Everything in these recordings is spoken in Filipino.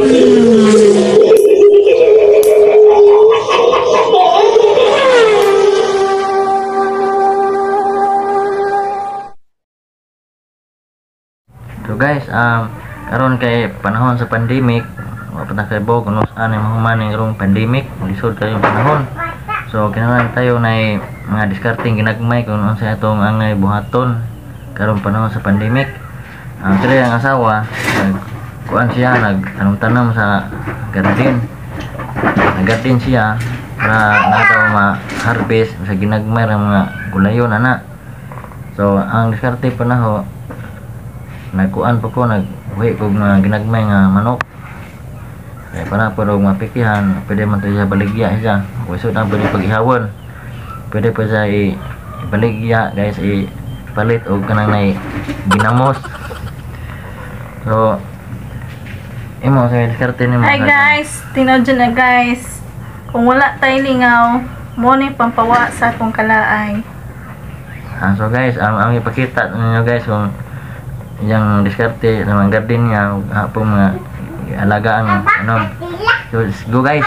So guys, karon kay panahon sa pandemic, wa pa kay bog kuno saan ay mahuman ning rong pandemic, lisod kayo panahon. So kinahanglan tayo na mga diskarting ginagmay kung unsa atong angay buhaton karon panahon sa pandemic. Ang kaya ang asawa kuan siya nagtanong-tanong sa garden. Nag-garden siya para nataw ma-harvest sa ginagmay ra mga gulayon ana. So ang diskarte panaho nagkuan po ko nagbuhi ko nga ginagmay nga manok kaya para po daw mapikihan pwede man tayo baligya siya wisod na pwede paghihawon pwede pa siya ibaligya guys ipalit o kanang na ginamos. So imo sa diskarte ni mo. Hi guys, tinadyo na guys, kung wala tayo lingaw mo ni pampawa sa akong kalaay. So guys, ang ipakita ninyo guys kung yang diskarte ng garden niya hapong mga alagaan ano. So let's go guys.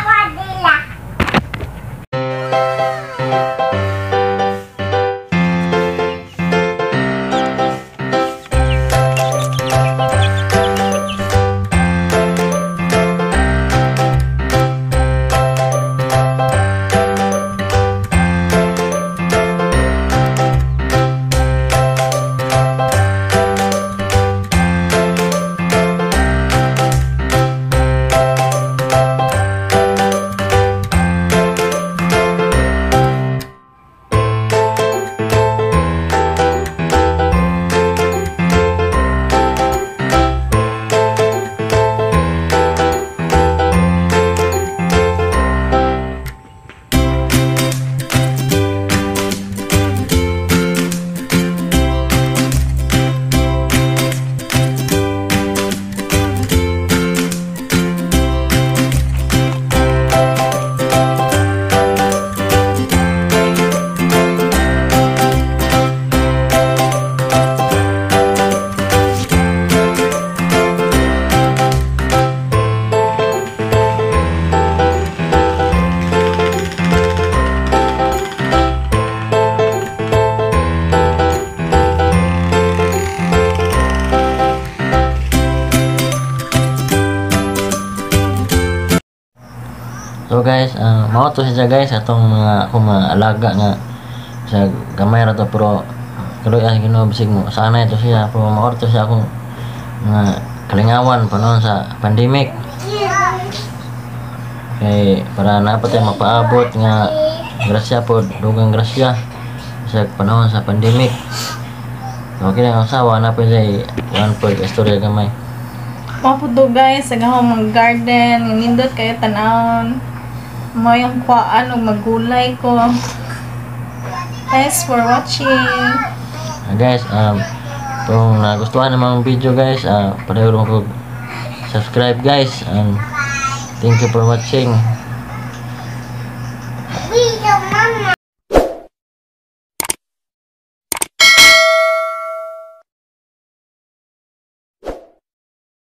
So guys, mao to siya guys atong mga alaga nga sa gamay ra to pero kaluy ang Ginoo bisig mo sana ito siya pero mao to siya akong mga kalingawan panon sa pandemic. Okay, para na pa tayo mapaabot nga grasya po, dugang grasya sa panahon sa pandemic. Okay lang ang asawa na pa siya one point istorya gamay. Maputo guys, sa gahong mga garden, nindot kayo tanawon. Mo yung kuaan o magulay ko. Thanks for watching. Guys, kung nagustuhan naman ang video guys, pareho rin ko subscribe guys, and thank you for watching.